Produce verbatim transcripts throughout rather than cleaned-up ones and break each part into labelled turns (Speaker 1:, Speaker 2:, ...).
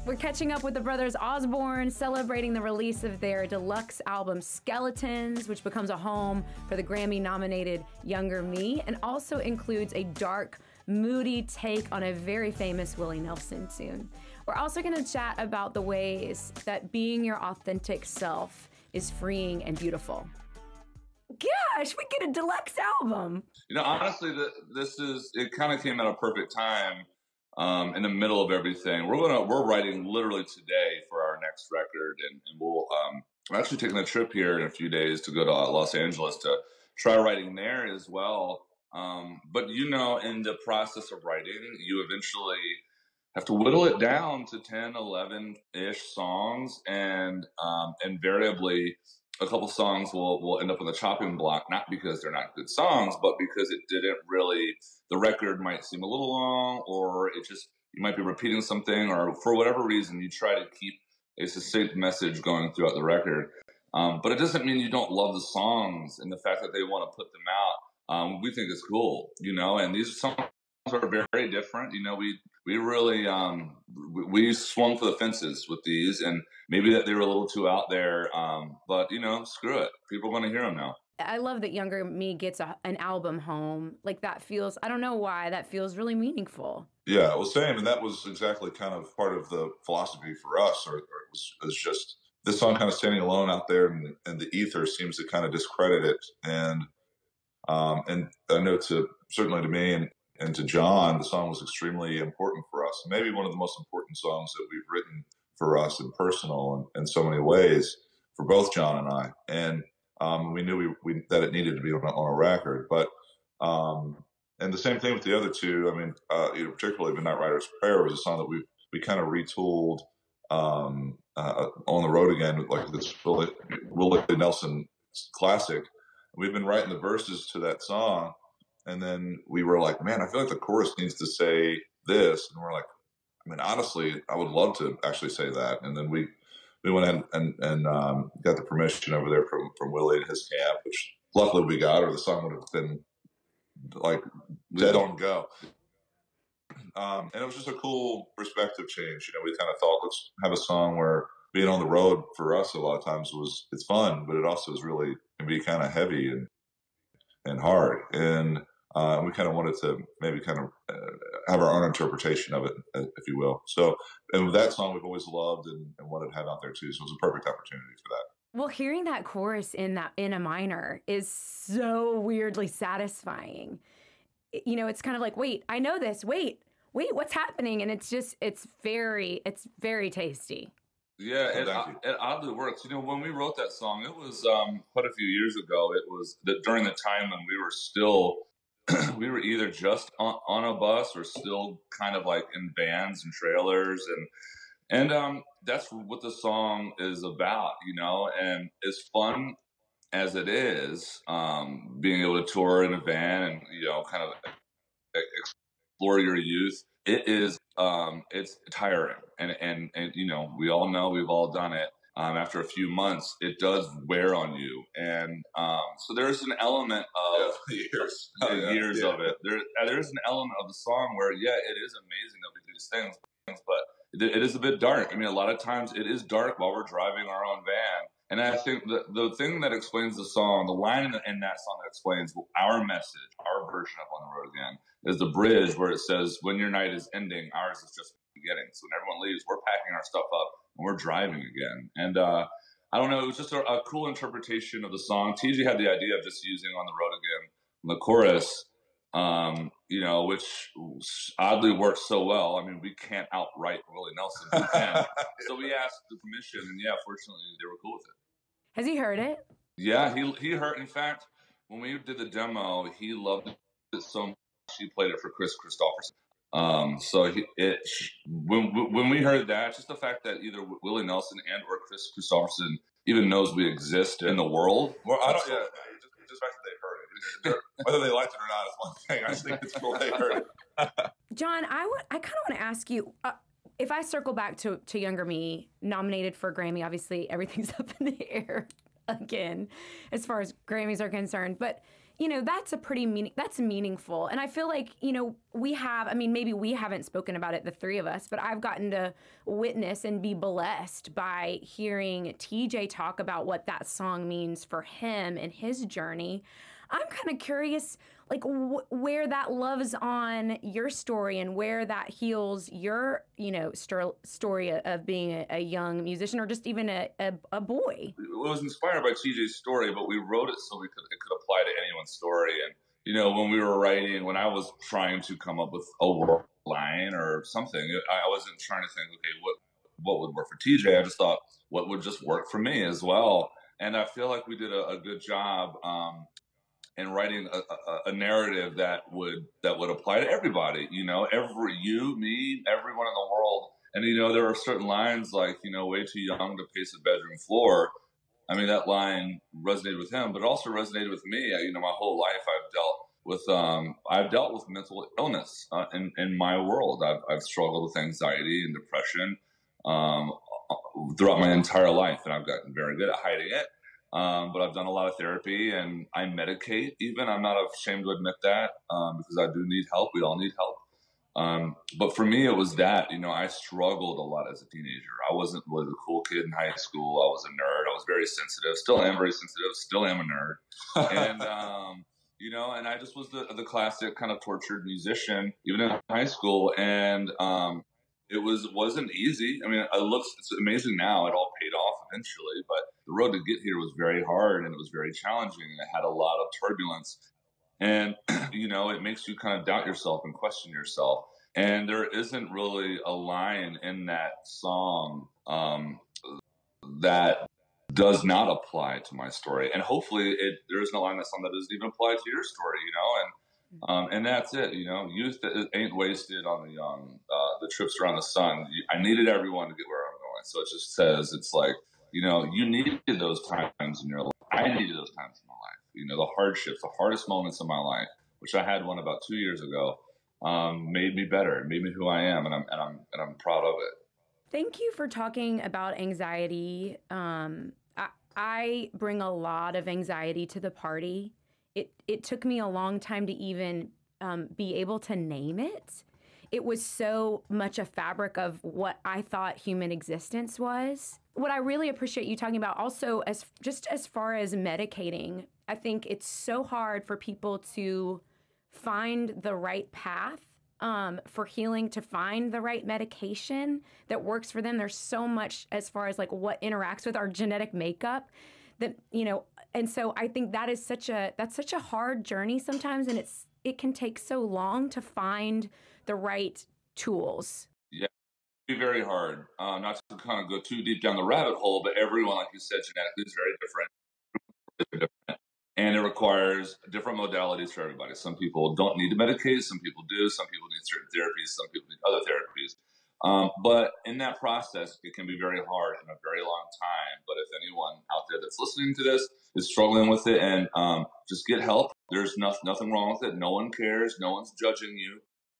Speaker 1: We're catching up with the brothers Osborne, celebrating the release of their deluxe album Skeletons, which becomes a home for the Grammy-nominated Younger Me, and also includes a dark, moody take on a very famous Willie Nelson tune. We're also going to chat about the ways that being your authentic self is freeing and beautiful. Gosh, we get a deluxe album.
Speaker 2: You know, honestly, the, this is, it kind of came at a perfect time. Um, in the middle of everything, we're gonna we're writing literally today for our next record, and, and we'll um, we're actually taking a trip here in a few days to go to uh, Los Angeles to try writing there as well. Um, but you know, in the process of writing, you eventually have to whittle it down to ten, eleven ish songs, and um, invariably a couple songs will will end up on the chopping block, not because they're not good songs, but because it didn't really. The record might seem a little long, or it just, you might be repeating something, or for whatever reason, you try to keep a succinct message going throughout the record. Um, but it doesn't mean you don't love the songs, and the fact that they want to put them out, um, we think is cool, you know, and these songs are very different. You know, we, we really, um, we swung for the fences with these, and maybe that they were a little too out there, um, but you know, screw it. People want to hear them now.
Speaker 1: I love that Younger Me gets a, an album home. Like, that feels, I don't know why, that feels really meaningful.
Speaker 3: Yeah, well, same. And that was exactly kind of part of the philosophy for us, or, or it was, it was just this song kind of standing alone out there, and, and the ether seems to kind of discredit it. And um, and I know to, certainly to me and, and to John, the song was extremely important for us. Maybe one of the most important songs that we've written for us and personal in, in so many ways for both John and I. And Um, we knew we, we that it needed to be on a, on a record, but um, and the same thing with the other two. I mean, uh, you know, particularly "Midnight Rider's Prayer" was a song that we we kind of retooled um, uh, on the road again, like this Willie, Willie Nelson classic. We've been writing the verses to that song, and then we were like, "Man, I feel like the chorus needs to say this," and we're like, "I mean, honestly, I would love to actually say that," and then we. We went in and, and um, got the permission over there from, from Willie and his camp, which luckily we got, or the song would have been like dead on go. Um, and it was just a cool perspective change. You know, we kind of thought, let's have a song where being on the road for us a lot of times was, it's fun, but it also is really, can be kind of heavy and, and hard. And uh, we kind of wanted to maybe kind of uh, have our own interpretation of it, if you will. So, and with that song, we've always loved and, and wanted to have out there too. So it was a perfect opportunity for that.
Speaker 1: Well, hearing that chorus in that in a minor is so weirdly satisfying. You know, it's kind of like, wait, I know this. Wait, wait, what's happening? And it's just, it's very, it's very tasty.
Speaker 2: Yeah, it, it oddly works. You know, when we wrote that song, it was um, quite a few years ago. It was the, during the time when we were still. We were either just on, on a bus or still kind of like in vans and trailers, and and um, that's what the song is about, you know. And as fun as it is, um, being able to tour in a van and you know, kind of explore your youth, it is um, it's tiring, and and and you know, we all know, we've all done it. Um, after a few months, it does wear on you, and um, so there's an element of
Speaker 3: yeah, years,
Speaker 2: uh,
Speaker 3: yeah,
Speaker 2: years
Speaker 3: yeah.
Speaker 2: of it. There, uh, there's an element of the song where, yeah, it is amazing that we do these things, but it, it is a bit dark. I mean, a lot of times it is dark while we're driving our own van, and I think the the thing that explains the song, the line in, in that song that explains our message, our version of On the Road Again, is the bridge where it says, "When your night is ending, ours is just beginning." So when everyone leaves, we're packing our stuff up. And we're driving again. And uh, I don't know, it was just a, a cool interpretation of the song. T J had the idea of just using On the Road Again in the chorus, um, you know, which oddly works so well. I mean, we can't outright Willie Nelson. We can. So we asked the permission, and yeah, fortunately, they were cool with it.
Speaker 1: Has he heard it?
Speaker 2: Yeah, he he heard. In fact, when we did the demo, he loved it so much, he played it for Chris Christopherson. Um, so he, it, when, when we heard that, just the fact that either Willie Nelson and or Chris Christopherson even knows we exist in the world.
Speaker 3: Well, I don't, yeah, just, just the fact that they heard it. Whether they liked it or not is one thing. I just think it's cool they heard it.
Speaker 1: John, I, w- I kind of want to ask you, uh, if I circle back to, to Younger Me, nominated for a Grammy, obviously everything's up in the air again, as far as Grammys are concerned. But you know, that's a pretty meaning, that's meaningful. And I feel like, you know, we have, I mean, maybe we haven't spoken about it, the three of us, but I've gotten to witness and be blessed by hearing T J talk about what that song means for him and his journey. I'm kind of curious, like, wh- where that loves on your story and where that heals your, you know, st- story of being a, a young musician or just even a, a, a boy.
Speaker 2: It was inspired by T J's story, but we wrote it so we could it could apply to anyone's story. And you know, when we were writing, when I was trying to come up with a word line or something, I wasn't trying to think, okay, what what would work for T J? I just thought what would just work for me as well. And I feel like we did a, a good job. Um, and writing a, a, a narrative that would that would apply to everybody, you know, every you, me, everyone in the world. And you know, there are certain lines like, you know, way too young to pace a bedroom floor. I mean, that line resonated with him, but it also resonated with me. You know, my whole life I've dealt with um, I've dealt with mental illness uh, in in my world. I've I've struggled with anxiety and depression um, throughout my entire life, and I've gotten very good at hiding it. Um, but I've done a lot of therapy and I medicate even. I'm not ashamed to admit that um, because I do need help. We all need help. Um, but for me, it was that, you know, I struggled a lot as a teenager. I wasn't really the cool kid in high school. I was a nerd. I was very sensitive, still am very sensitive, still am a nerd. And, um, you know, and I just was the, the classic kind of tortured musician, even in high school. And, um, It was wasn't easy. I mean, it looks it's amazing now. It all paid off eventually, but the road to get here was very hard and it was very challenging, and it had a lot of turbulence. And you know, it makes you kind of doubt yourself and question yourself. And there isn't really a line in that song um, that does not apply to my story. And hopefully, it there isn't a line in that song that doesn't even apply to your story. You know, and um, and that's it, you know. Youth ain't wasted on the young. Uh, the trips around the sun. I needed everyone to get where I'm going. So it just says, it's like, you know, you needed those times in your life. I needed those times in my life. You know, the hardships, the hardest moments in my life, which I had one about two years ago, um, made me better. It made me who I am, and I'm and I'm and I'm proud of it.
Speaker 1: Thank you for talking about anxiety. Um, I, I bring a lot of anxiety to the party. It it took me a long time to even um, be able to name it. It was so much a fabric of what I thought human existence was. What I really appreciate you talking about also, as just as far as medicating, I think it's so hard for people to find the right path um, for healing, to find the right medication that works for them. There's so much as far as like what interacts with our genetic makeup that, you know, and so I think that is such a, that's such a hard journey sometimes. And it's, it can take so long to find the right tools.
Speaker 2: Yeah, it'd be very hard. Uh, not to kind of go too deep down the rabbit hole, but everyone, like you said, genetically is very different. different. And it requires different modalities for everybody. Some people don't need to medicate. Some people do. Some people need certain therapies. Some people need other therapies. Um, but in that process, it can be very hard and a very long time. But if anyone out there that's listening to this is struggling with it, and um, just get help. There's no, nothing wrong with it. No one cares. No one's judging you.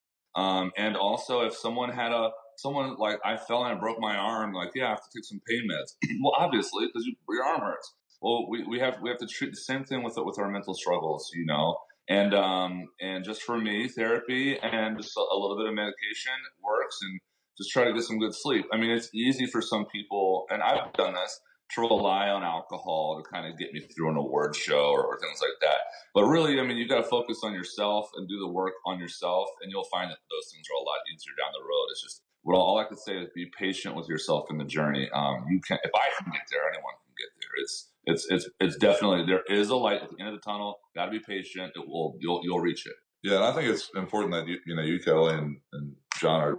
Speaker 2: Um, and also, if someone had a, someone like I fell and I broke my arm, like, yeah, I have to take some pain meds. Well, obviously, because you, your arm hurts. Well, we, we have we have to treat the same thing with with our mental struggles, you know. And um, and just for me, therapy and just a, a little bit of medication works, and just try to get some good sleep. I mean, it's easy for some people, and I've done this, to rely on alcohol to kind of get me through an award show or, or things like that. But really, I mean, you got to focus on yourself and do the work on yourself, and you'll find that those things are a lot easier down the road. It's just, well, all I could say is be patient with yourself in the journey. Um, you can, if I can get there, anyone can get there. It's, it's, it's, it's definitely, there is a light at the end of the tunnel. Got to be patient. It will, you'll, you'll reach it.
Speaker 3: Yeah, and I think it's important that you, you know, you, Kelly, and, and John are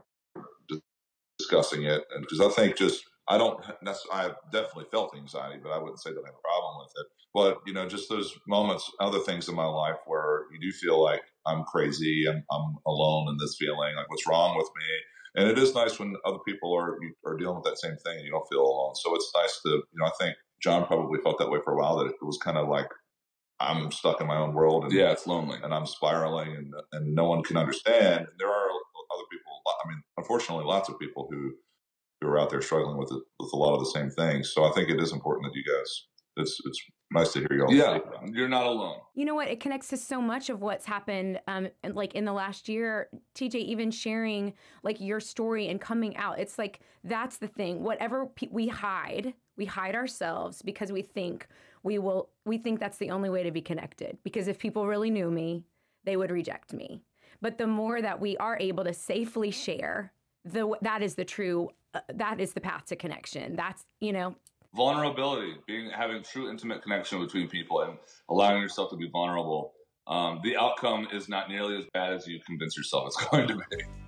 Speaker 3: discussing it, and because I think just I don't necessarily, I've definitely felt anxiety, but I wouldn't say that I have a problem with it. But you know, just those moments, other things in my life where you do feel like I'm crazy and I'm alone in this feeling, like what's wrong with me. And it is nice when other people are are dealing with that same thing and you don't feel alone. So it's nice to, you know, I think John probably felt that way for a while, that it was kind of like I'm stuck in my own world, and
Speaker 2: yeah, it's lonely,
Speaker 3: and I'm spiraling, and and no one can understand. And there are other people. I mean, unfortunately, lots of people who who are out there struggling with it, with a lot of the same things. So I think it is important that you guys, it's it's nice to hear you all
Speaker 2: Yeah,
Speaker 3: say that.
Speaker 2: you're not alone.
Speaker 1: You know what? It connects to so much of what's happened, um, and, like in the last year. T J, even sharing like your story and coming out. It's like that's the thing. Whatever pe- we hide, we hide ourselves because we think we will. We think that's the only way to be connected. Because if people really knew me, they would reject me. But the more that we are able to safely share, the that is the true. Uh, that is the path to connection. That's you know.
Speaker 2: Vulnerability, being having true intimate connection between people and allowing yourself to be vulnerable. Um, the outcome is not nearly as bad as you convince yourself it's going to be.